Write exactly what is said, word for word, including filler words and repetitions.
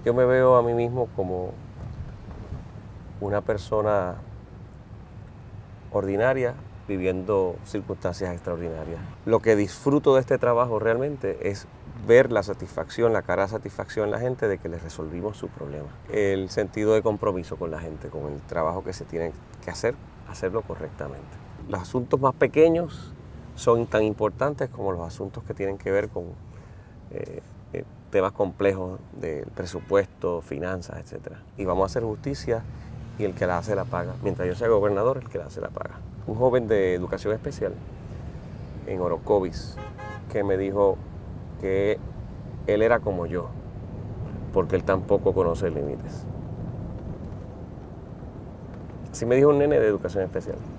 Yo me veo a mí mismo como una persona ordinaria viviendo circunstancias extraordinarias. Lo que disfruto de este trabajo realmente es ver la satisfacción, la cara de satisfacción en la gente de que les resolvimos su problema. El sentido de compromiso con la gente, con el trabajo que se tiene que hacer, hacerlo correctamente. Los asuntos más pequeños son tan importantes como los asuntos que tienen que ver con eh, eh, temas complejos del presupuesto, finanzas, etcétera. Y vamos a hacer justicia y el que la hace la paga. Mientras yo sea gobernador, el que la hace la paga. Un joven de educación especial en Orocovis que me dijo que él era como yo, porque él tampoco conoce límites. Así me dijo un nene de educación especial.